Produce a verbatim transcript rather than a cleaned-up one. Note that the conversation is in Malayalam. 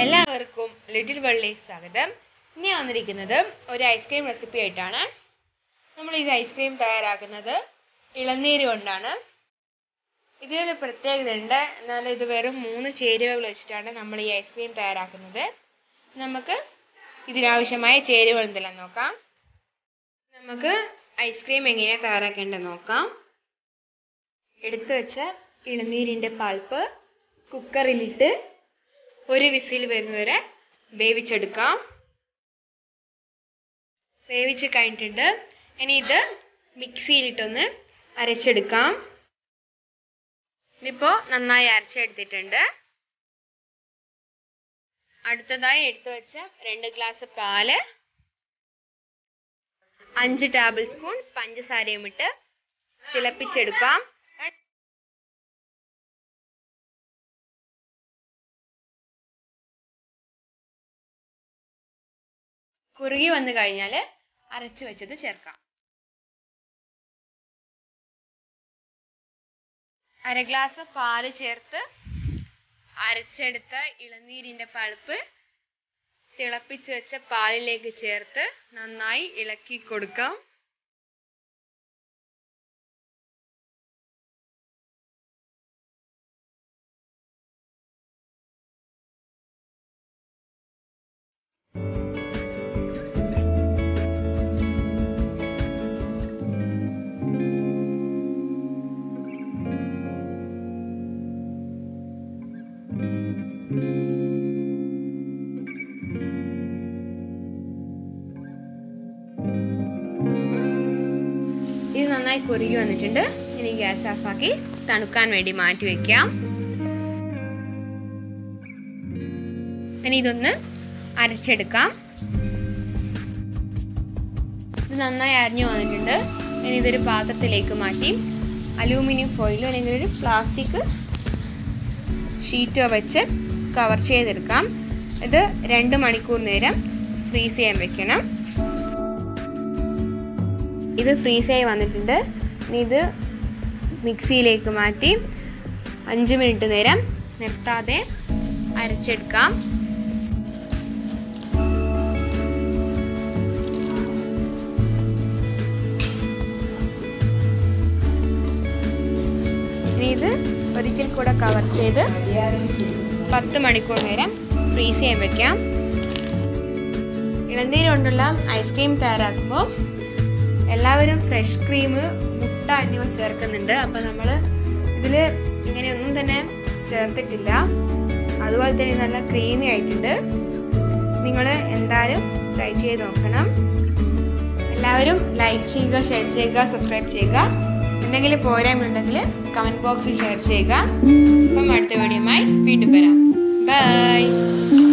എല്ലാവർക്കും ലിറ്റിൽ വേൾഡിലേക്ക് സ്വാഗതം. ഇനി വന്നിരിക്കുന്നത് ഒരു ഐസ്ക്രീം റെസിപ്പി ആയിട്ടാണ്. നമ്മൾ ഈ ഐസ്ക്രീം തയ്യാറാക്കുന്നത് ഇളനീര് കൊണ്ടാണ്. ഇതിനൊരു പ്രത്യേകത ഉണ്ട്. എന്നാൽ ഇത് വെറും മൂന്ന് ചേരുവകൾ വെച്ചിട്ടാണ് നമ്മൾ ഈ ഐസ്ക്രീം തയ്യാറാക്കുന്നത്. നമുക്ക് ഇതിനാവശ്യമായ ചേരുവകൾ എന്തെല്ലാം നോക്കാം. നമുക്ക് ഐസ്ക്രീം എങ്ങനെ തയ്യാറാക്കേണ്ടത് നോക്കാം. എടുത്തു വെച്ച ഇളനീരിൻ്റെ പൾപ്പ് കുക്കറിലിട്ട് ഒരു വിസിൽ വരുന്നവരെ വേവിച്ചെടുക്കാം. വേവിച്ച് കഴിഞ്ഞിട്ടുണ്ട്. ഇനി ഇത് മിക്സിയിലിട്ടൊന്ന് അരച്ചെടുക്കാം. ഇതിപ്പോൾ നന്നായി അരച്ചെടുത്തിട്ടുണ്ട്. അടുത്തതായി എടുത്തു വെച്ച രണ്ട് ഗ്ലാസ് പാല്, അഞ്ച് ടേബിൾ സ്പൂൺ പഞ്ചസാരയും ഇട്ട് തിളപ്പിച്ചെടുക്കാം. കുറുകി വന്നു കഴിഞ്ഞാൽ അരച്ചു വെച്ചത് ചേർക്കാം. അര ഗ്ലാസ് പാല് ചേർത്ത് അരച്ചെടുത്ത ഇളനീരിൻ്റെ പൾപ്പ് തിളപ്പിച്ച് വെച്ച പാലിലേക്ക് ചേർത്ത് നന്നായി ഇളക്കി കൊടുക്കാം. ഇത് നന്നായി കുറുകി വന്നിട്ടുണ്ട്. ഇനി ഗ്യാസ് ഓഫാക്കി തണുക്കാൻ വേണ്ടി മാറ്റി വെക്കാം. ഇനി ഇതൊന്ന് അരച്ചെടുക്കാം. ഇത് നന്നായി അരിഞ്ഞു വന്നിട്ടുണ്ട്. ഇനി ഇതൊരു പാത്രത്തിലേക്ക് മാറ്റി അലൂമിനിയം ഫോയിലോ അല്ലെങ്കിൽ ഒരു പ്ലാസ്റ്റിക് ഷീറ്റോ വെച്ച് കവർ ചെയ്തെടുക്കാം. ഇത് രണ്ട് മണിക്കൂർ നേരം ഫ്രീസ് ചെയ്യാൻ വെക്കണം. ഇത് ഫ്രീസായി വന്നിട്ടുണ്ട്. ഇനി ഇത് മിക്സിയിലേക്ക് മാറ്റി അഞ്ച് മിനിറ്റ് നേരം നിർത്താതെ അരച്ചെടുക്കാം. ഇനി ഇത് ഒരിക്കൽ കൂടെ കവർ ചെയ്ത് പത്ത് മണിക്കൂർ നേരം ഫ്രീസ് ചെയ്യാൻ വെക്കാം. ഇളനീര് കൊണ്ടുള്ള ഐസ്ക്രീം തയ്യാറാക്കുമ്പോൾ എല്ലാവരും ഫ്രഷ് ക്രീം, മുട്ട എന്നിവ ചേർക്കുന്നുണ്ട്. അപ്പോൾ നമ്മൾ ഇതിൽ ഇങ്ങനെയൊന്നും തന്നെ ചേർത്തിട്ടില്ല. അതുപോലെ തന്നെ നല്ല ക്രീമി ആയിട്ടുണ്ട്. നിങ്ങൾ എന്തായാലും ട്രൈ ചെയ്ത് നോക്കണം. എല്ലാവരും ലൈക്ക് ചെയ്യുക, ഷെയർ ചെയ്യുക, സബ്സ്ക്രൈബ് ചെയ്യുക. എന്തെങ്കിലും പോരായ്മയുണ്ടെങ്കിൽ കമൻറ്റ് ബോക്സിൽ ഷെയർ ചെയ്യുക. അപ്പം അടുത്ത വീഡിയോയുമായി വീണ്ടും വരാം. ബൈ.